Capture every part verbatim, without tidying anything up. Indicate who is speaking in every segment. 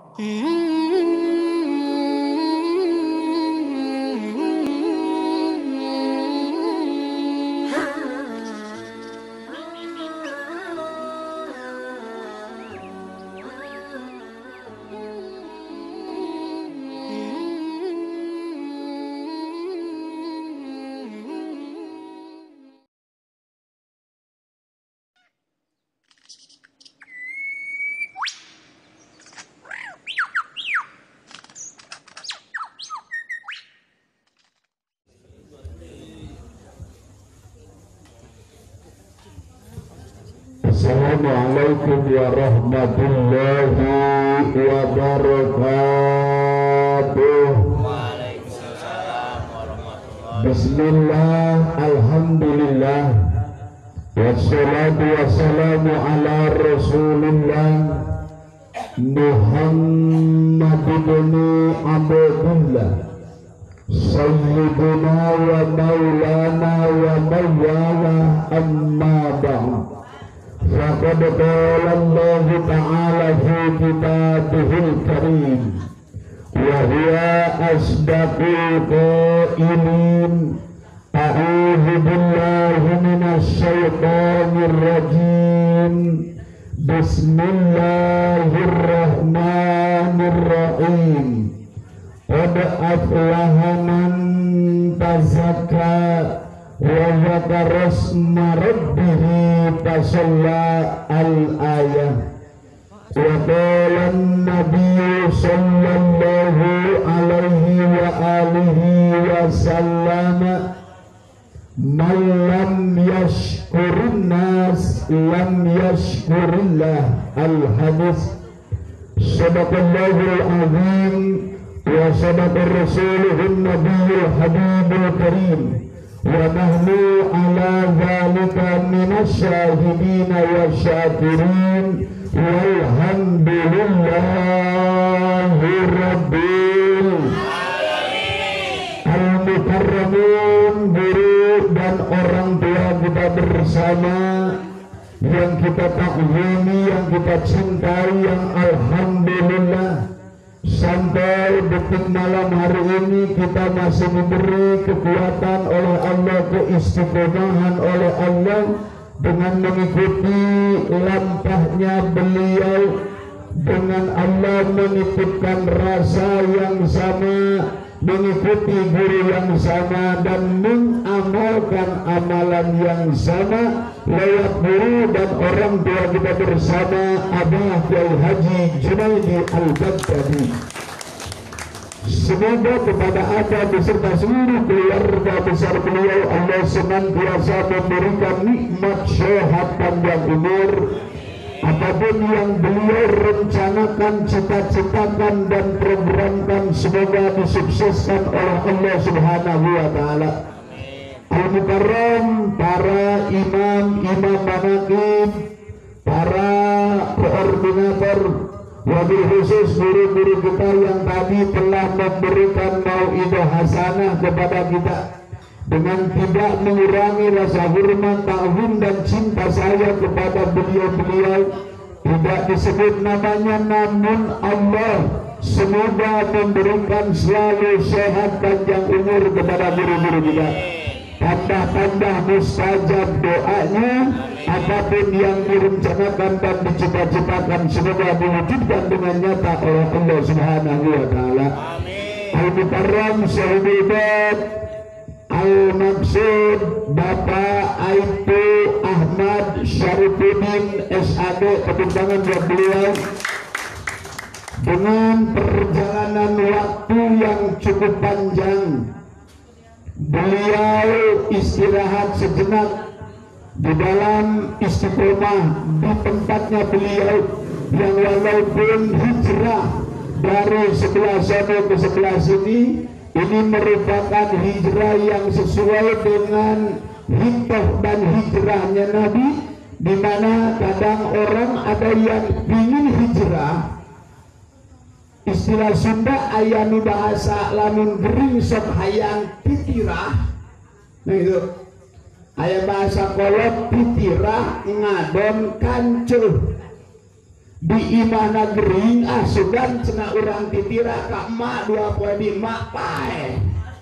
Speaker 1: Assalamualaikum warahmatullahi wabarakatuh.
Speaker 2: Waalaikumsalam warahmatullahi.
Speaker 1: Bismillah, alhamdulillah, wassalatu wassalamu ala rasulillah Muhammad ibn Abdullah sayyidina wa maulana wa mawala amma ba'd. Faqad qala Allah ta'ala fi kitabihil karim wa huwa asdaqul qailin. A'udzu billahi minasy syaithanir rajim. Bismillahirrahmanirrahim. Qad aflaha man tazakka wa dzakara isma rabbih fasalla al-ayah. Wa qala an-nabiy sallallahu alaihi wa alihi wa sallam, man lam yashkurun nas lam yashkurillah. Al-hadis. Sadaqallahul azim wa sadaqa rasuluhun nabiyyul habibul karim. Wa nahnu ala dhalika minasyahidina wa syakirin. Walhamdulillahi rabbil alamin. Al-mukarramun, guru dan orang tua kita bersama yang kita takzimi, yang kita cintai, yang alhamdulillah sampai detik malam hari ini kita masih diberi kekuatan oleh Allah, keistiqomahan oleh Allah dengan mengikuti lampahnya beliau, dengan Allah menitipkan rasa yang sama, mengikuti guru yang sama dan mengamalkan amalan yang sama lewat guru dan orang tua kita bersama, Abah Kiai Haji Junaidi Al-Baghdadi. Semoga kepada Abah beserta seluruh keluarga besar beliau Allah senantiasa memberikan nikmat sehat panjang umur. Apapun yang beliau rencanakan, cita-citakan dan programkan, semoga disukseskan oleh Allah Subhanahu wa taala. Al-Mukarram, para imam, imam manaqib, para koordinator, wabil khusus guru-guru kita yang tadi telah memberikan mau'idah hasanah kepada kita dengan tidak mengurangi rasa hormat, ta'zim dan cinta saya kepada beliau-beliau. Tidak disebut namanya, namun Allah semoga memberikan selalu sehat panjang umur kepada guru-guru kita. Tambah-tambah mustajab doanya, apapun yang direncanakan dan dicita-citakan semoga diwujudkan dengan nyata oleh Allah Subhanahu wa taala. Al-Mukarram Sahibat Al-Maksud Bapak Aibtu Ahmad Syarifuddin S A D, tepuk tangan buat beliau. Dengan perjalanan waktu yang cukup panjang, beliau istirahat sejenak di dalam istiqomah di tempatnya beliau yang walaupun hijrah dari sebelah sana ke sebelah sini, ini merupakan hijrah yang sesuai dengan hikmah dan hijrahnya Nabi, di mana kadang orang ada yang ingin hijrah, istilah Sunda ayanu bahasa lamun gering sok hayang pitirah. Nah itu aya bahasa kolot pitirah ngadon kancuh. di imana gering ah sugan cena urang titira ka emak dua poe di emak pae.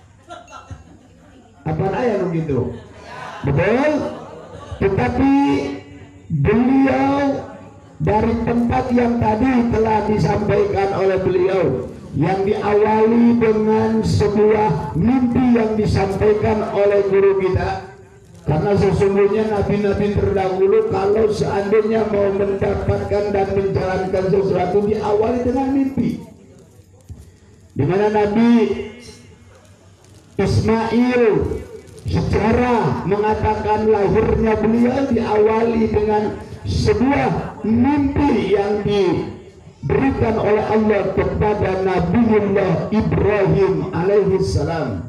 Speaker 1: Apaan aya nu gitu? Betul? Tetapi beliau dari tempat yang tadi telah disampaikan oleh beliau, yang diawali dengan sebuah mimpi yang disampaikan oleh guru kita. Karena sesungguhnya nabi-nabi terdahulu kalau seandainya mau mendapatkan dan menjalankan sesuatu diawali dengan mimpi. Di mana Nabi Ismail sejarah mengatakan lahirnya beliau diawali dengan sebuah mimpi yang diberikan oleh Allah kepada Nabiullah Ibrahim alaihi salam.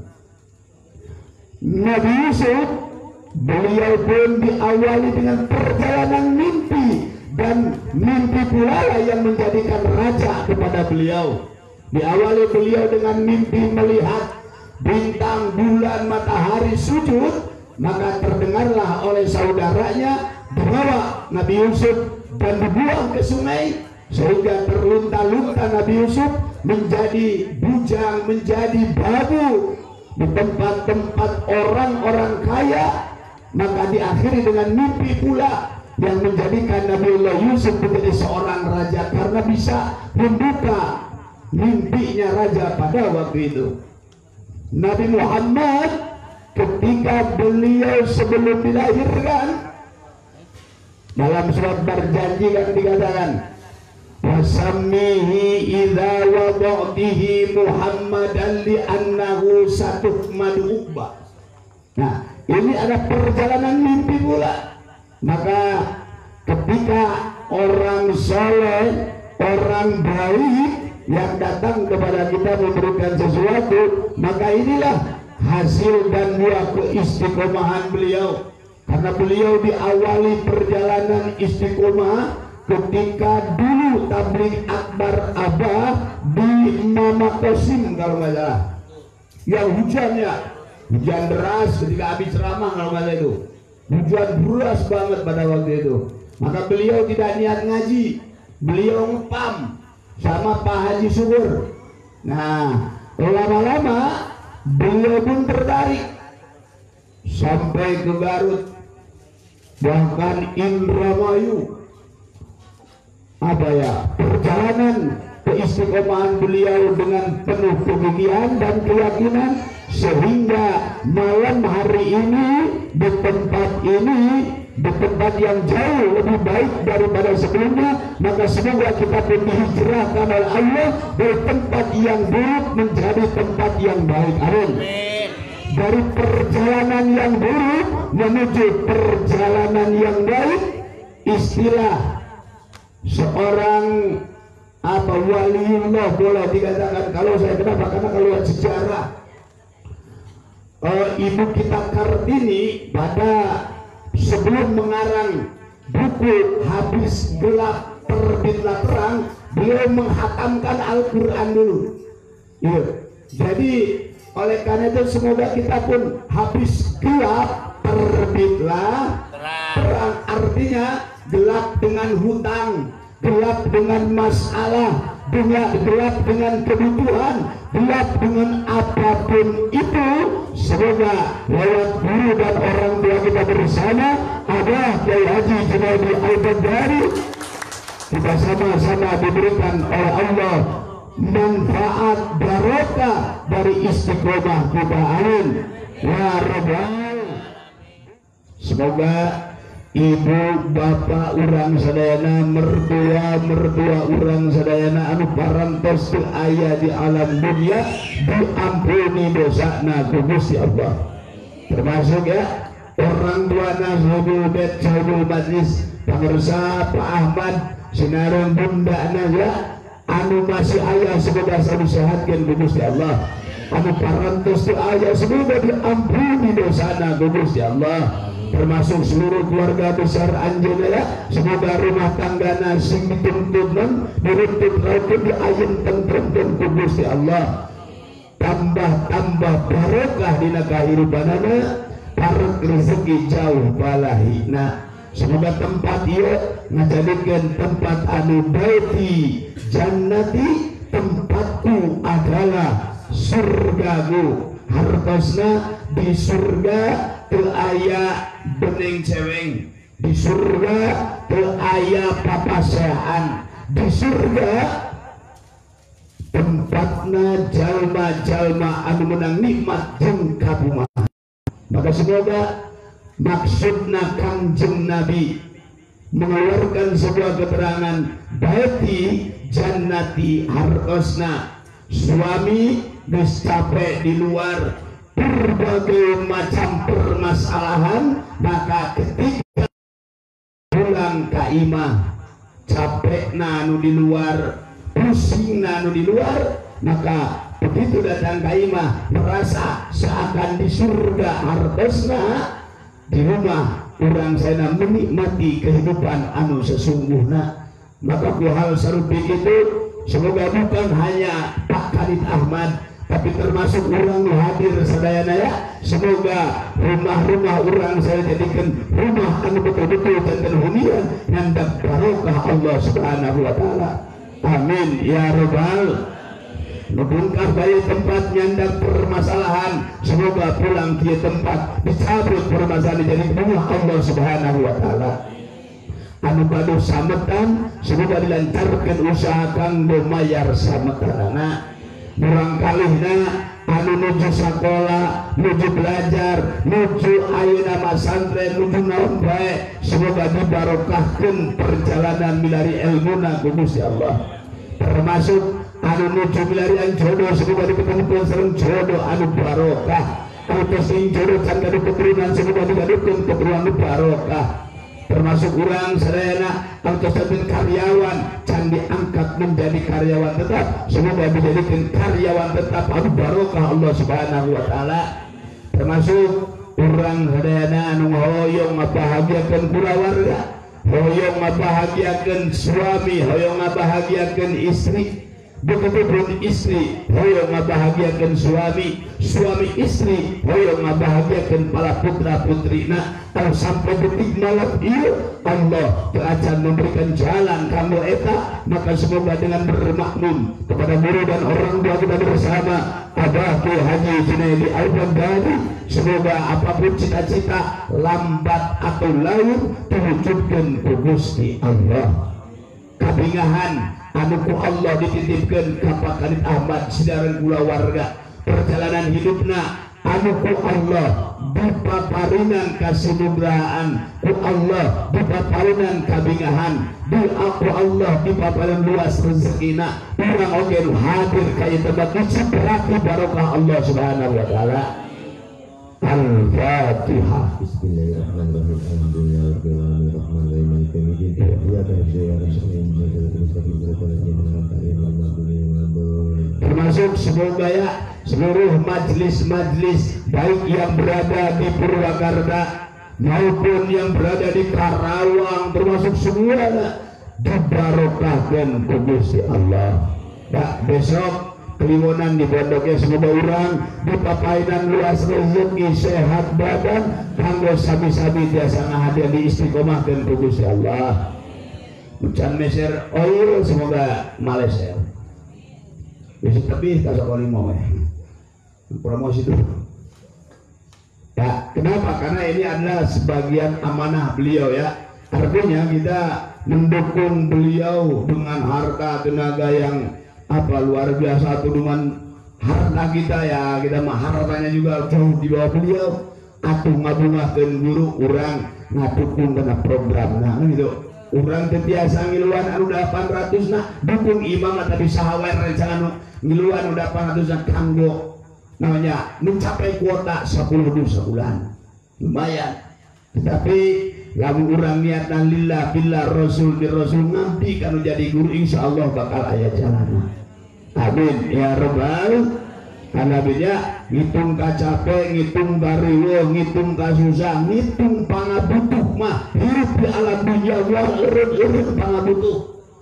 Speaker 1: Nabi Yusuf beliau pun diawali dengan perjalanan mimpi, dan mimpi pula yang menjadikan raja kepada beliau. Diawali beliau dengan mimpi melihat bintang, bulan, matahari sujud, maka terdengarlah oleh saudaranya dibawa Nabi Yusuf dan dibuang ke sungai, sehingga terlunta-lunta Nabi Yusuf menjadi bujang, menjadi babu di tempat-tempat orang-orang kaya. Maka diakhiri dengan mimpi pula yang menjadikan Nabiullah Yusuf menjadi seorang raja, karena bisa membuka mimpinya raja pada waktu itu. Nabi Muhammad ketika beliau sebelum dilahirkan, dalam surat berjanji kan dikatakan wasammihi idza wada'tihi Muhammadan li'annahu satuhmadu uqba. Nah, ini ada perjalanan mimpi pula. Maka ketika orang soleh, orang baik yang datang kepada kita memberikan sesuatu, maka inilah hasil dan buah keistiqomahan beliau. Karena beliau diawali perjalanan istiqomah ketika dulu tabligh akbar Abah di Mama Kosim kalau nggak salah, yang hujannya hujan deras ketika habis ceramah kalau nggak salah itu, hujan deras banget pada waktu itu. Maka beliau tidak niat ngaji, beliau ngepam sama Pak Haji Subur. Nah, lama-lama beliau pun tertarik sampai ke Garut, bahkan Indramayu. Apa ya, perjalanan keistiqomahan beliau dengan penuh kegigihan dan keyakinan, sehingga malam hari ini di tempat ini, di tempat yang jauh lebih baik daripada sebelumnya. Maka semoga kita pun dihijrahkan oleh Allah dari tempat yang buruk menjadi tempat yang baik. Amin. Dari perjalanan yang buruk menuju perjalanan yang baik. Istilah seorang apa waliullah boleh dikatakan, kalau saya kenapa, karena kalau sejarah uh, ibu kita Kartini pada sebelum mengarang buku Habis Gelap Terbitlah Terang, beliau menghatamkan Al-Quran dulu. Iya. Jadi oleh karena itu semoga kita pun habis gelap terbitlah terang. Artinya gelap dengan hutang, gelap dengan masalah, gelap, gelap dengan kebutuhan, gelap dengan apapun itu. Semoga lewat guru dan orang tua kita bersama, ada Kiai Haji Junaidi Al-Baghdadi, kita sama-sama diberikan oleh Allah manfaat barokah dari istiqomah kita. Amin ya rabbal. Semoga ibu bapak urang sadayana, mertua mertua urang sadayana anu parantos teu aya di alam dunia, diampuni dosana ku Gusti Allah. Termasuk ya orang tuana Saudul Bet Saudul Majlis Pangersa Pak Ahmad Sinareng bunda ya anu masih ayah semoga selalu sehatkan ku Gusti Allah. Anu parantos teu aya semoga diampuni dosana ku Gusti Allah. Termasuk seluruh keluarga besar anjeunna ya, semoga rumah tanggana sing dituntun diruntut rautun diayeun tentrem ku Gusti Allah. Tambah-tambah barokah dina kahirupanana, parek rezeki jauh balahina. semoga tempat ieu ngajadikeun tempat anu baiti jannati, tempatku adalah surgaku. Hartosna di surga teu aya bening ceweng, di surga teu aya papasehan, di surga tempatna jalma-jalma anu menang nikmat jeung kapumahan. Maka semoga maksudna Kangjeng Nabi mengeluarkan sebuah keterangan baiti jannati, hartosna suami geus capek di luar berbagai macam permasalahan, maka ketika pulang ka imah capek anu di luar, pusing anu di luar, maka begitu datang ka imah merasa seakan di surga. Hartosna di rumah urang sana menikmati kehidupan anu sesungguhna. Maka ku hal sarupi itu semoga bukan hanya Pak Kadit Ahmad, tapi termasuk orang nu hadir sadayana ya. Semoga rumah-rumah orang saya jadikan rumah anu betul-betul janten hunian nyandak barokah Allah Subhanahu wa taala. Amin ya rabbal. Nubungkah bayi tempat nyandak permasalahan, semoga pulang ke tempat dicabut permasalahan jadi rumah Allah Subhanahu wa taala. Anu badu sametan semoga dilancarkan usaha kanggo mayar sametanana. Barangkalihna anu nuju sekolah, nuju belajar, nuju ayeuna masantren, nuju naon bae, semoga dibarokahkeun perjalanan milari ilmuna ku Gusti Allah. Termasuk anu nuju milarian jodoh, semoga diketemukeun sareng jodoh anu barokah. Anu sing jodoh can gaduh keturunan, semoga digaduhkeun keturunan anu barokah. Termasuk orang sadayana anu saben karyawan can diangkat menjadi karyawan tetap, semoga dijadikan karyawan tetap anu barokah Allah Subhanahu wa taala. Termasuk orang sadayana anu hoyong ngabahagiakeun kulawarga, hoyong ngabahagiakeun suami, hoyong ngabahagiakeun istri. Begitu pun istri hoyong ngabahagiakeun suami, suami istri hoyong ngabahagiakeun para putra putrina. Kalau sampai detik malam ieu Allah teu acan memberikan jalan kanggo eta, maka semoga dengan bermakmum kepada guru dan orang tua kita bersama Abah Kiai Haji Junaidi Al-Baghdadi, semoga apapun cita-cita lambat atau laun diwujudkeun ku Gusti Allah. Kabingahan anu ku Allah dititipkeun ka Pak Kadit Ahmad sidaran kulawarga, perjalanan hidupna anu ku Allah dipaparinan kasinugrahaan, ku Allah dipaparinan kabingahan, di aku Allah dipaparinan luas rezekina. Urang oge nu hadir ka ieu tempat berarti barokah Allah Subhanahu wa taala. Al-Fatihah. Bismillahirrahmanirrahim. Alhamdulillahirabbil alamin arrahmanirrahim maliki yaumiddin. Iyyaka na'budu wa iyyaka nasta'in. Termasuk semoga ya seluruh majlis-majlis baik yang berada di Purwakarta maupun yang berada di Karawang, termasuk semuanya dibarokahkan ku Gusti Allah. Pak besok kliwonan di pondoknya semoga orang dipapainan luas rezeki, sehat badan, kanggo sami-sami biasa ngahadir di istiqomahkeun ku Gusti Allah. Ucan meser oil semoga Malaysia. Bisa lebih tak sekali mau ya. Promosi itu. Ya, kenapa? Karena ini adalah sebagian amanah beliau ya. Artinya kita mendukung beliau dengan harta tenaga yang apa luar biasa, dengan harta kita ya, kita mah hartanya juga jauh di bawah beliau. Atuh ngabungahkeun guru urang ngadukung kana program nah gitu. Urang teh biasa ngiluan anu delapan ratus nah dukung imam tadi sahawer rencana ngiluan anu delapan ratus nah kanggo namanya mencapai kuota sepuluh dosa bulan. Lumayan. Tetapi lamun urang niatna lillah billah rasul bir rasul ngabdi kanu jadi guru insyaallah bakal aya jalanna. Amin ya rabbal alamin. Ngitung kacape, ngitung bariwo, ngitung kasusah, ngitung pangabutuh mah hidup di alam dunia wah eureun-eureun pangabutuh.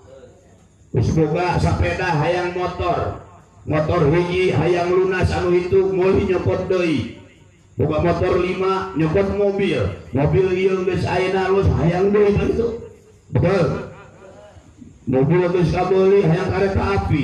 Speaker 1: Semoga sepeda hayang motor, motor hiji hayang lunas anu itu mouli nyopot deui. boga motor lima nyokot mobil mobil ieu geus ayeuna alus hayang deui kan itu betul mobil geus kabeuli hayang kareta api.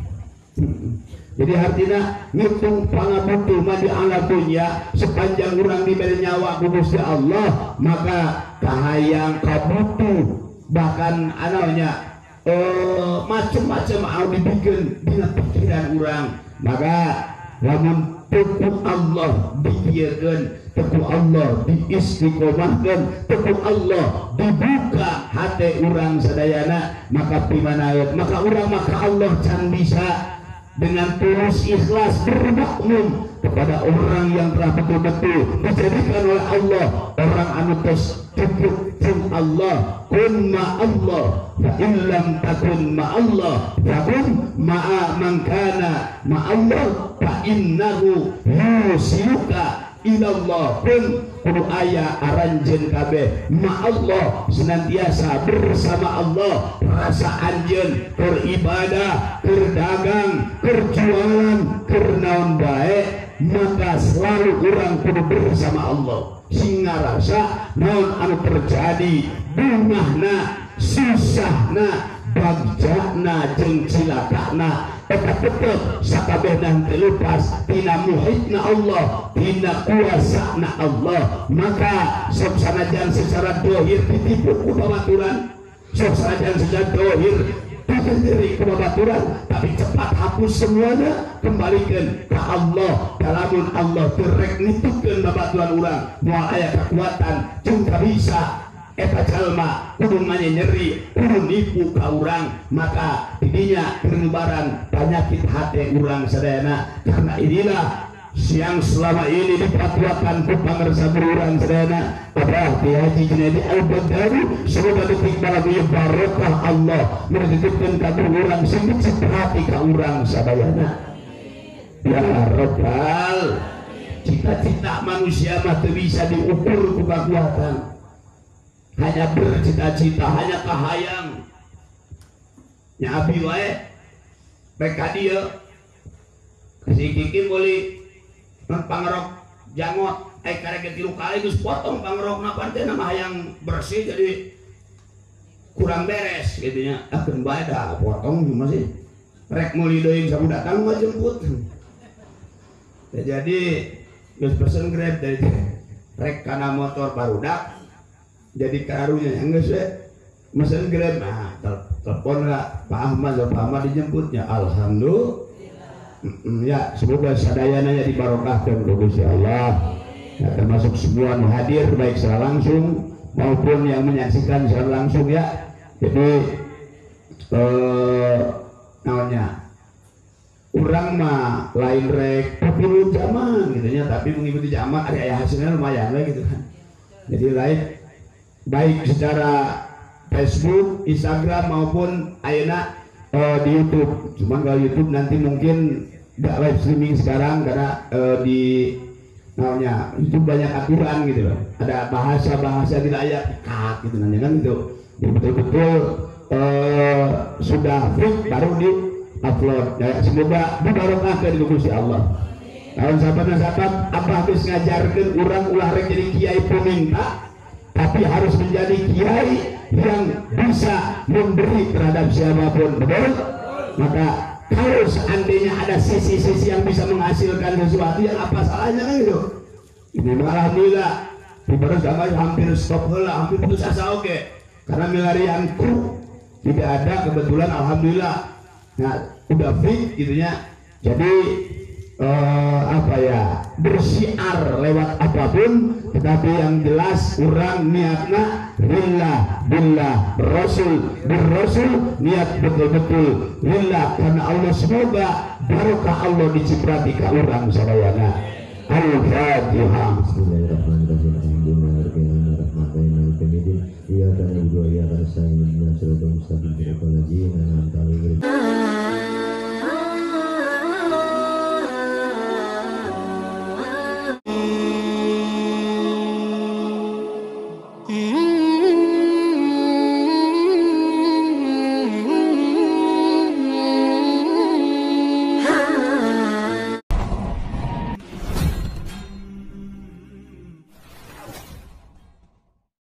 Speaker 1: Jadi artinya ngitung pangabutuh mah di alam dunia sepanjang urang diberi nyawa ku Gusti Allah maka kahayang kabutuh bahkan anaunya eh, macam-macam anu dibikin dina pikiran urang maka lamun teku Allah dipiekeun teku Allah diistiqomahkeun teku Allah dibuka hati urang sadayana maka pimanaeut maka urang maka Allah can bisa dengan tulus ikhlas bermakmum kepada orang yang telah betul-betul dijadikan oleh Allah orang anu tos cukup jeung Allah kun ma Allah fa illam takun ma Allah fakun ma'a man kana ma Allah fa innahu yusiluka ilallah kun kudu aya aranjeun kabeh ma Allah senantiasa bersama Allah rasa anjeun keur ibadah keur dagang keur jualan keur naon bae maka selalu urang kudu bersama Allah sehingga rasa naon anu terjadi bungahna susahna bagjana jeung cilakana eta tetep sakabehna teu lepas tina muhitna Allah tina kuasana Allah maka sok sanajan secara dohir ditipu ku babaturan sok sanajan secara dohir diri ku babaturan tapi cepat hapus semuanya kembalikan ke Allah kalamun Allah terek nitupkeun babaturan urang moal aya kekuatan jeung bisa eta jalma kudu nyeri kudu nipu ka urang maka didinya penyebaran penyakit hati urang sadayana karena inilah siang selama ini dipatwakan ku pangarsa urang sadayana apa di Haji Junaidi Al-Baghdadi semoga detik balagu barokah Allah menitipkeun ka urang sing hati ka urang sadayana ya Rabbal cita-cita manusia mah teu bisa diukur ku kekuatan hanya bercita-cita hanya kahayang nya abi wae baik ka dieu kasih kiki meuli pangrok jangot ai karek tilu kali geus potong pangrokna pante nama hayang bersih jadi kurang beres gitu nya akeun bae da potong masih rek meuli deui sabudak datang mah jemput jadi geus pesen Grab dari rek kana motor barudak jadi karunya yang geus we mesen Grab nah telepon lah Pak Ahmad Pak Ahmad dijemputnya alhamdulillah mm, ya semoga sadayana nya dibarokahkeun ku Gusti Allah ya, termasuk semua yang hadir baik secara langsung maupun yang menyaksikan secara langsung ya jadi eh namanya urang mah lain rek tapi lu zaman gitu ya tapi mengikuti zaman ada ya hasilnya lumayan lah gitu kan jadi lain baik secara Facebook, Instagram maupun ayeuna uh, di YouTube. Cuman kalau YouTube nanti mungkin nggak live streaming sekarang karena uh, di namanya YouTube banyak aturan gitu loh. Ada bahasa-bahasa tidak layak cut gitu nanya kan gitu. Jadi betul-betul uh, sudah fit baru di upload. Ya, semoga dibarokahkeun ku Gusti Allah. Tahun sahabat-sahabat apa habis ngajarkeun urang ulah rek jadi kiai peminta tapi harus menjadi kiai yang bisa memberi terhadap siapapun betul maka kalau seandainya ada sisi-sisi yang bisa menghasilkan sesuatu yang apa salahnya kan gitu ini alhamdulillah di baru zaman hampir stop heula hampir putus asa oke okay. Karena milarianku tidak ada kebetulan alhamdulillah nah udah fit gitu ya jadi eh, apa ya bersiar lewat apapun tetapi yang jelas urang niatna lillah billah rasul birrasul niat betul-betul lillah karena Allah semoga barokah Allah diciprati ka urang sadayana al-fatihah bismillahirrahmanirrahim alhamdulillahirabbil alamin iyyaka na'budu wa iyyaka nasta'in ihdinas siratal mustaqim